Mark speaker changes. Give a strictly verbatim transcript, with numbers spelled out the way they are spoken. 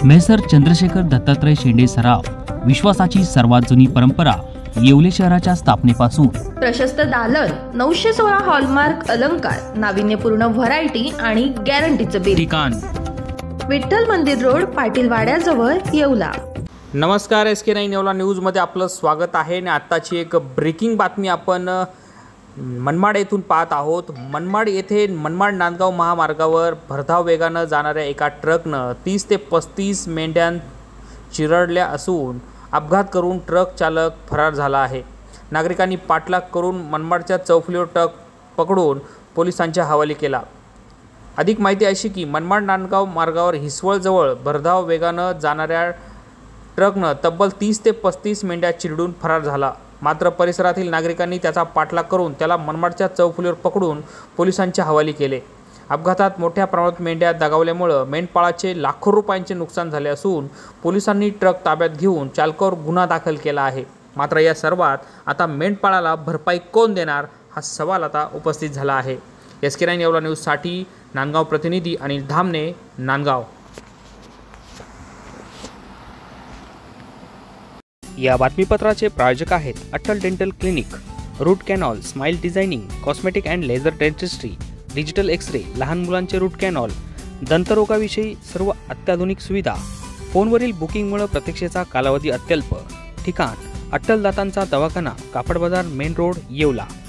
Speaker 1: Measure Chandrashekhar Dattatray शेंडे सराव, विश्वासाची सर्वात जुनी परंपरा येवले शहराच्या स्थापनेपासून।
Speaker 2: प्रशस्त दालन, नऊशे सोळा हॉलमार्क अलंकार, नाविन्यपूर्ण व्हरायटी आणि गॅरंटीचं बिल।
Speaker 1: ठिकाण
Speaker 2: विठ्ठल मंदिर रोड, पाटील वाड्याजवळ, येवला।
Speaker 3: नमस्कार, एस के नाईन येवला न्यूजमध्ये आपलं स्वागत आहे। आणि आत्ताची एक ब्रेकिंग बातमी आपण मनमाड येथून पाहत आहोत। मनमाड येथे मनमाड नांदगाव महामार्गावर भरधाव वेगानं जाणाऱ्या एका ट्रकनं तीस ते पस्तीस मेंढ्यां चिरडल्या असून अपघात करून ट्रक चालक फरार झाला आहे। नागरिकांनी पाठलाग करून मनमाडच्या चौफुलीवर ट्रक पकडून पोलिसांच्या हवाली केला। अधिक माहिती अशी की मनमाड नांदगाव मार्गावर हिसवळजवळ भरधाव वेगानं जाणाऱ्या ट्रकनं तब्बल तीस ते पस्तीस मेंढ्या चिरडून फरार झाला। मात्र परिसरातील नागरिकांनी त्याचा पाठलाग करून त्याला मनमाडच्या चौफुलीवर पकडून पोलिसांच्या हवाली केले। अपघातात मोठ्या प्रमाणात मेंढ्या दगावल्यामुळे मेंढपाळाचे लाखो रुपयांचे नुकसान झाले असून पोलिसांनी ट्रक ताब्यात घेऊन चालकावर गुन्हा दाखल केला आहे। मात्र या सर्वात आता मेंढपाळाला भरपाई कोण देणार हा सवाल आता उपस्थित झाला आहे। एस के नाईन येवला न्यूजसाठी नांदगाव प्रतिनिधी अनिल धामणे, नांदगाव।
Speaker 4: या बातमीपत्राचे प्रायोजक आहेत Atal dental clinic, root canal, smile designing, cosmetic and laser dentistry, digital x-ray, लहान मुलांचे रूट कॅनॉल, दंतरोगाविषयी सर्व अत्याधुनिक सुविधा। फोनवरील बुकिंगमुळे प्रतीक्षेचा कालावधी अत्यल्प। ठिकाण अट्टल दातांचा दवाखाना, कापड बाजार, मेन रोड, येवला।